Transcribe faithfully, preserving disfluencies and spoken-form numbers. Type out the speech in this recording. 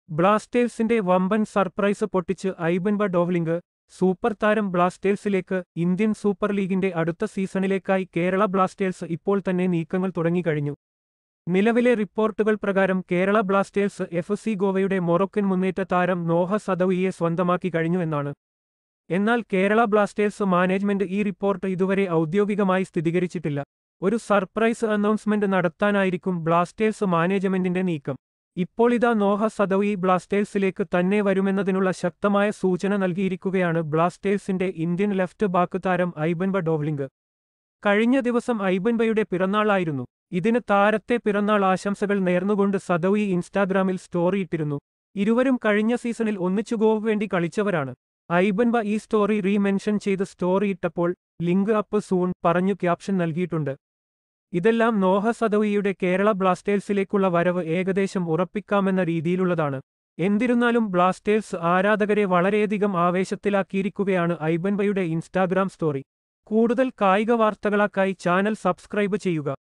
ബ്ലാസ്റ്റേഴ്സിന്റെ വമ്പൻ സർപ്രൈസ് പൊട്ടിച്ച് ഐബൻ ഡോവ്ലിംഗ്. സൂപ്പർ താരം ബ്ലാസ്റ്റേഴ്സിലേക്ക്. ഇന്ത്യൻ സൂപ്പർ ലീഗിന്റെ അടുത്ത സീസണിലേക്കായി കേരള ബ്ലാസ്റ്റേഴ്സ് ഇപ്പോൾ തന്നെ നീക്കങ്ങൾ തുടങ്ങിക്കഴിഞ്ഞു. നിലവിലെ റിപ്പോർട്ടുകൾ പ്രകാരം കേരള ബ്ലാസ്റ്റേഴ്സ് എഫ് സി ഗോവയുടെ മൊറോക്കൻ മുന്നേറ്റ താരം നോഹ സദൌയിയെ സ്വന്തമാക്കി കഴിഞ്ഞു എന്നാണ്. എന്നാൽ കേരള ബ്ലാസ്റ്റേഴ്സ് മാനേജ്മെന്റ് ഈ റിപ്പോർട്ട് ഇതുവരെ ഔദ്യോഗികമായി സ്ഥിരീകരിച്ചിട്ടില്ല. ഒരു സർപ്രൈസ് അനൗൺസ്മെന്റ് നടത്താനായിരിക്കും ബ്ലാസ്റ്റേഴ്സ് മാനേജ്മെന്റിന്റെ നീക്കം. ഇപ്പോൾ ഇതാ നോഹ സദൌയി ബ്ലാസ്റ്റേഴ്സിലേക്ക് തന്നെ വരുമെന്നതിനുള്ള ശക്തമായ സൂചന നൽകിയിരിക്കുകയാണ് ബ്ലാസ്റ്റേഴ്സിന്റെ ഇന്ത്യൻ ലെഫ്റ്റ് ബാക്ക് താരം ഐബൻ ഡോവ്ലിംഗ്. കഴിഞ്ഞ ദിവസം ഐബൻബയുടെ പിറന്നാളായിരുന്നു. ഇതിന് താരത്തെ പിറന്നാൾ ആശംസകൾ നേർന്നുകൊണ്ട് സദൌയി ഇൻസ്റ്റാഗ്രാമിൽ സ്റ്റോറിയിട്ടിരുന്നു. ഇരുവരും കഴിഞ്ഞ സീസണിൽ ഒന്നിച്ചു ഗോവയ്ക്ക് വേണ്ടി കളിച്ചവരാണ്. ഐബൻബ ഈ സ്റ്റോറി റീ മെൻഷൻ ചെയ്ത് സ്റ്റോറിയിട്ടപ്പോൾ ലിങ്ക് അപ്പ് സൂൺ പറഞ്ഞു ക്യാപ്ഷൻ നൽകിയിട്ടുണ്ട്. ഇതെല്ലാം നോഹ സദൌയിയുടെ കേരള ബ്ലാസ്റ്റേഴ്സിലേക്കുള്ള വരവ് ഏകദേശം ഉറപ്പിക്കാമെന്ന രീതിയിലുള്ളതാണ്. എന്നിരുന്നാലും ബ്ലാസ്റ്റേഴ്സ് ആരാധകരെ വളരെയധികം ആവേശത്തിലാക്കിയിരിക്കുകയാണ് ഐബൻബയുടെ ഇൻസ്റ്റാഗ്രാം സ്റ്റോറി. കൂടുതൽ കായിക വാർത്തകളായി ചാനൽ സബ്സ്ക്രൈബ് ചെയ്യുക.